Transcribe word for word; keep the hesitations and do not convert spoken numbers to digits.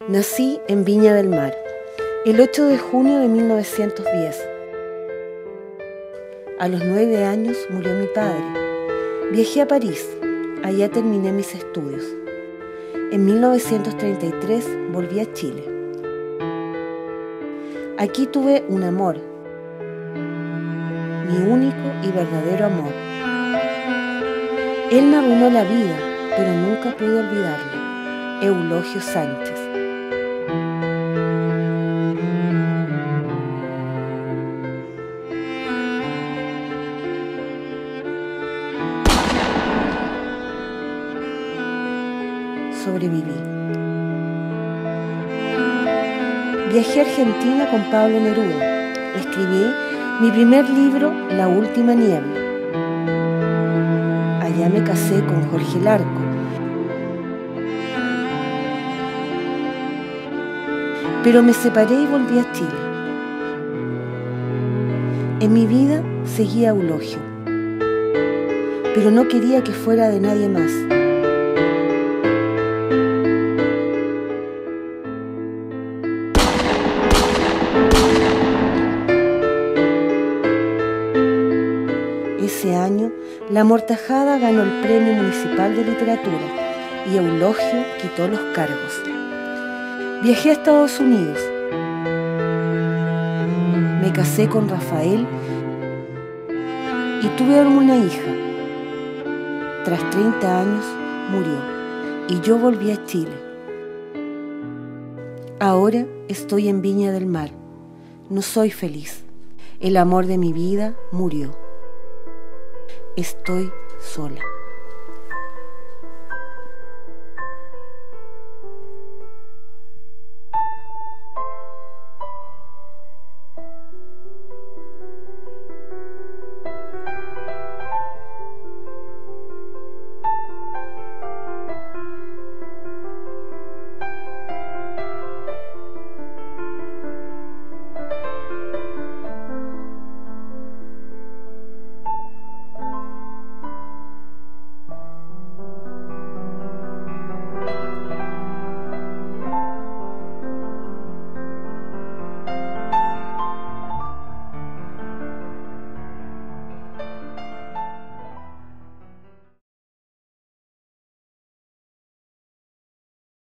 Nací en Viña del Mar, el ocho de junio de mil novecientos diez. A los nueve años murió mi padre. Viajé a París, allá terminé mis estudios. En mil novecientos treinta y tres volví a Chile. Aquí tuve un amor, mi único y verdadero amor. Él me arruinó la vida, pero nunca pude olvidarlo. Eulogio Sánchez. Sobreviví. Viajé a Argentina con Pablo Neruda. Escribí mi primer libro, La última niebla. Allá me casé con Jorge Larco. Pero me separé y volví a Chile. En mi vida seguía Eulogio, pero no quería que fuera de nadie más. Ese año, La Amortajada ganó el Premio Municipal de Literatura y Eulogio quitó los cargos. Viajé a Estados Unidos. Me casé con Rafael y tuve una hija. Tras treinta años murió y yo volví a Chile. Ahora estoy en Viña del Mar. No soy feliz. El amor de mi vida murió. Estoy sola.